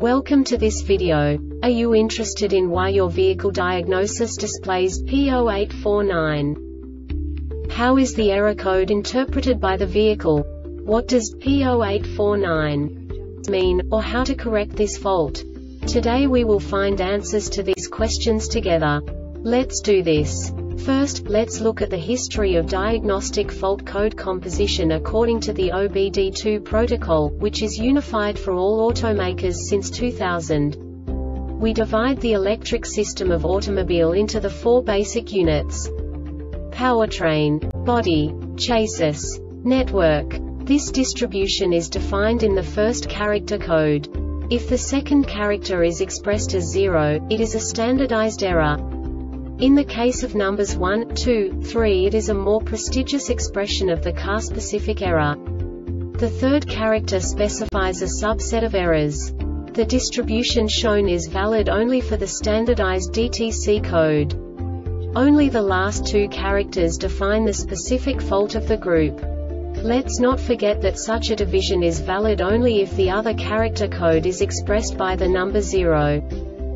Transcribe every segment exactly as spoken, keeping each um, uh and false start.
Welcome to this video. Are you interested in why your vehicle diagnosis displays P zero eight four nine? How is the error code interpreted by the vehicle? What does P zero eight four nine mean, or how to correct this fault? Today we will find answers to these questions together. Let's do this. First, let's look at the history of diagnostic fault code composition according to the O B D two protocol, which is unified for all automakers since two thousand. We divide the electric system of automobile into the four basic units: powertrain, body, chassis, network. This distribution is defined in the first character code. If the second character is expressed as zero, it is a standardized error. In the case of numbers one, two, three, it is a more prestigious expression of the car-specific error. The third character specifies a subset of errors. The distribution shown is valid only for the standardized D T C code. Only the last two characters define the specific fault of the group. Let's not forget that such a division is valid only if the other character code is expressed by the number zero.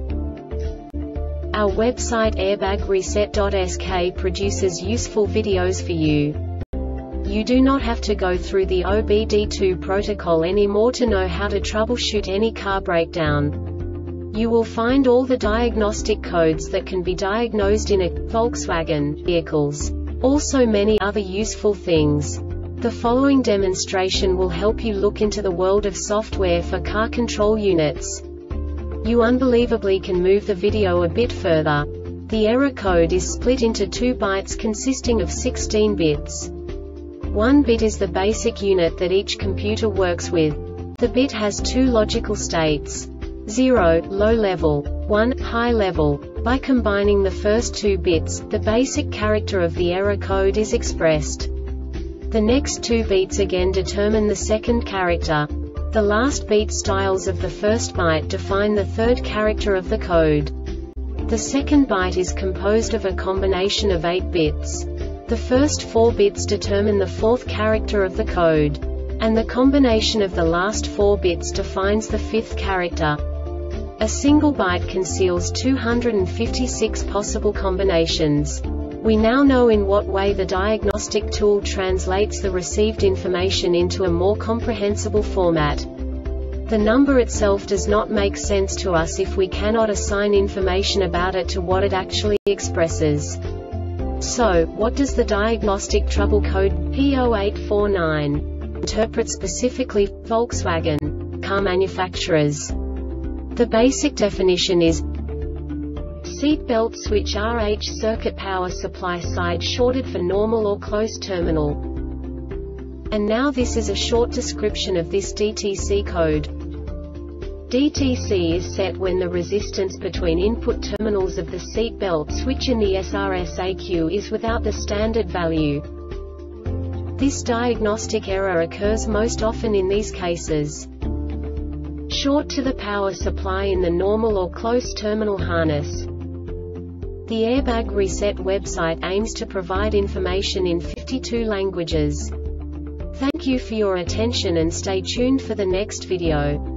Our website airbag reset dot S K produces useful videos for you. You do not have to go through the O B D two protocol anymore to know how to troubleshoot any car breakdown. You will find all the diagnostic codes that can be diagnosed in a Volkswagen vehicles. Also many other useful things. The following demonstration will help you look into the world of software for car control units. You unbelievably can move the video a bit further. The error code is split into two bytes consisting of sixteen bits. One bit is the basic unit that each computer works with. The bit has two logical states: zero, low level, one, high level. By combining the first two bits, the basic character of the error code is expressed. The next two bits again determine the second character. The last beat styles of the first byte define the third character of the code. The second byte is composed of a combination of eight bits. The first four bits determine the fourth character of the code. And the combination of the last four bits defines the fifth character. A single byte conceals two hundred fifty-six possible combinations. We now know in what way the diagnostic tool translates the received information into a more comprehensible format. The number itself does not make sense to us if we cannot assign information about it to what it actually expresses. So, what does the diagnostic trouble code P zero eight four nine interpret specifically for Volkswagen car manufacturers? The basic definition is seatbelt switch R H circuit power supply side shorted for normal or closed terminal. And now this is a short description of this D T C code. D T C is set when the resistance between input terminals of the seatbelt switch in the S R S A Q is without the standard value. This diagnostic error occurs most often in these cases: short to the power supply in the normal or closed terminal harness. The Airbag Reset website aims to provide information in fifty-two languages. Thank you for your attention and stay tuned for the next video.